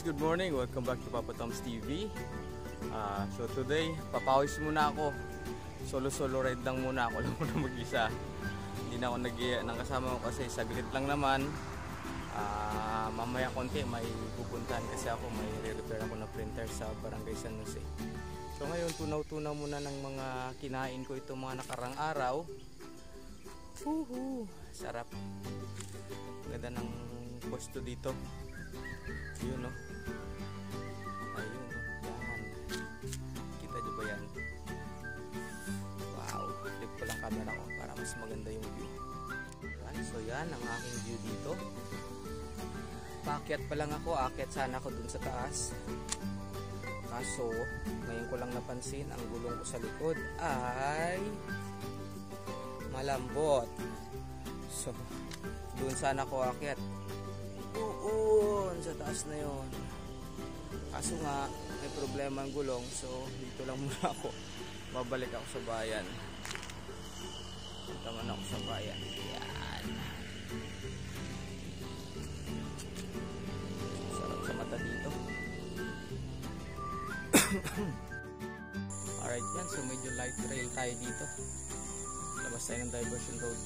good morning. Welcome back to Papa Tomz TV. So today, papawis muna ako. Solo ride lang muna ako. Lang muna mag-isa. Hindi na ako nag-iya ng kasama ko kasi saglit lang naman. Mamaya konti may pupuntahan kasi ako. May re-repair ako na printer sa Barangay San Jose. So ngayon, tunaw-tunaw muna ng mga kinain ko itong mga nakarang araw. Sarap. Ganda ng pwesto dito. Yun no. Ayun no. Yan. Kita nyo ba yan? Wow. Flip ko lang camera ko para mas maganda yung view. Ayan. So yan ang aking view dito. Paakyat pa lang ako. Aakyat sana ako dun sa taas. Kaso ngayon ko lang napansin ang gulong ko sa likod ay malambot. So dun sana ako aakyat. Sa taas na yon. Kaso nga may problema ang gulong, so dito lang muna ako. Babalik ako sa bayan. Punta man ako sa bayan. Yan. Sarap sa mata dito. Alright yan, so medyo light trail tayo dito. Labas tayo ng diversion road.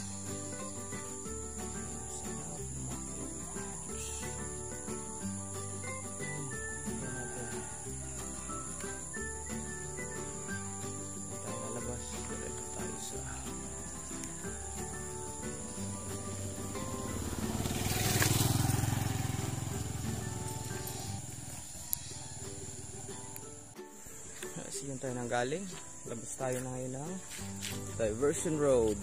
Yun tayo nang galing. Labas tayo na ngayon ng diversion road.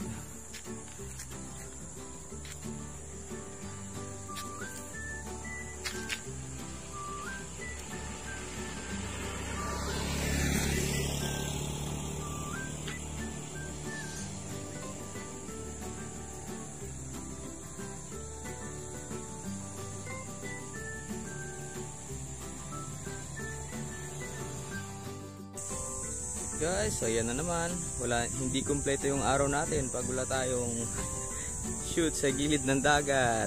Guys, so yan na naman. Hindi kumpleto yung araw natin pag wala tayong shoot sa gilid ng dagat.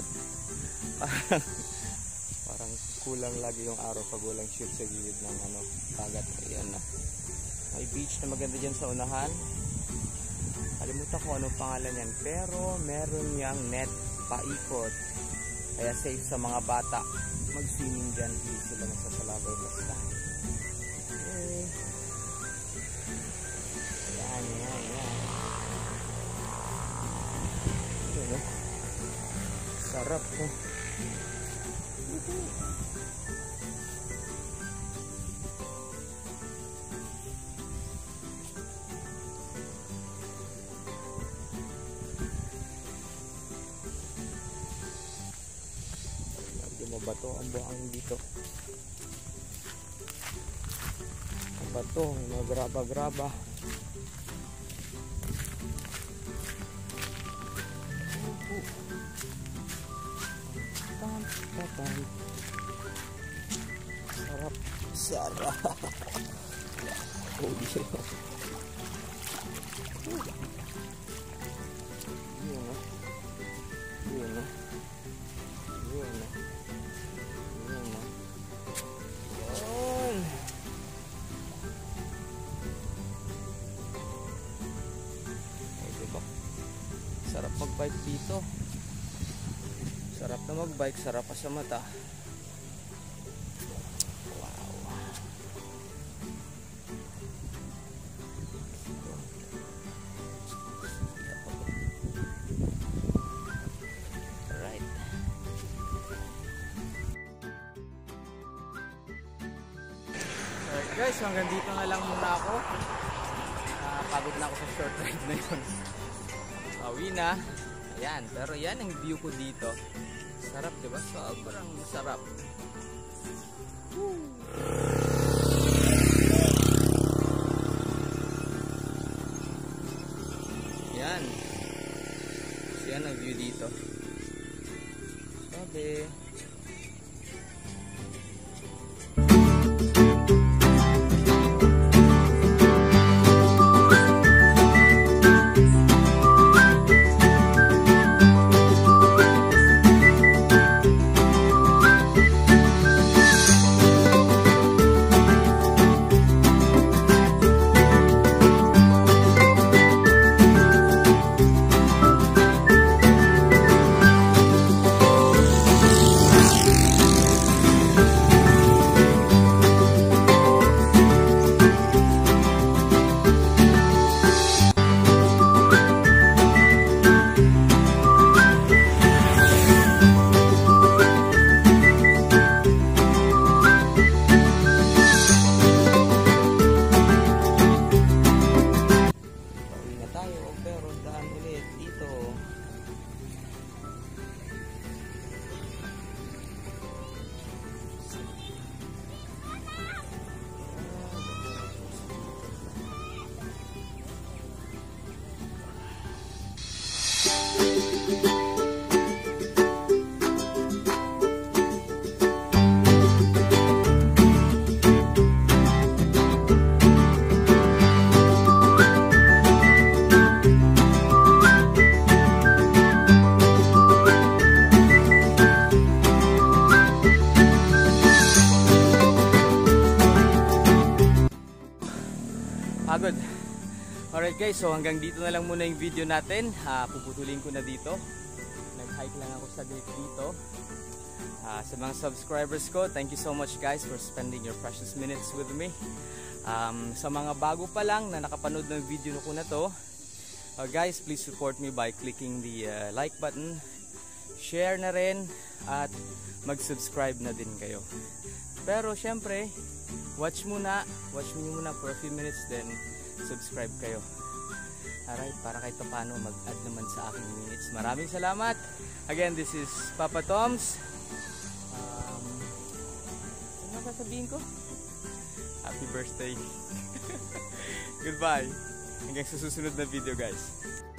Parang kulang lagi yung araw pag walang shoot sa gilid ng dagat. Ayan na. May beach na maganda dyan sa unahan. Kalimutan ko anong pangalan yan. Pero meron niyang net paikot. Kaya safe sa mga bata. Mag-swimming dyan. Hindi sila magsasalabay basta. Okay. Sarap po. Lagi mo bato ang buhang dito. Ang bato, mga graba-graba. Sarap. Holy shit. Sarap mag-bike dito. Sarap na mag-bike, sarap pa sa mata. Guys, hanggang dito na lang muna ako. Pagod na ako sa short ride na yun. Pauwi na. Ayan, pero yan ang view ko dito. Sarap, diba? Sobrang sarap. Yan. Yan ang view dito. Sabi. Saan ulit? Dito. Pagod. Alright guys, so hanggang dito na lang muna yung video natin. Puputulin ko na dito. Nag-hike lang ako saglit dito. Sa mga subscribers ko, thank you so much guys for spending your precious minutes with me. Sa mga bago pa lang na nakapanood ng video ko na to, guys, please support me by clicking the like button, share na rin, at mag-subscribe na din kayo. Pero syempre, watch nyo muna for a few minutes, then subscribe kayo. Alright, para kahit paano mag-add naman sa aking minutes. Maraming salamat. Again, this is Papa Tomz. Ano sasabihin ko? Happy birthday. Goodbye. Hanggang sa susunod na video guys.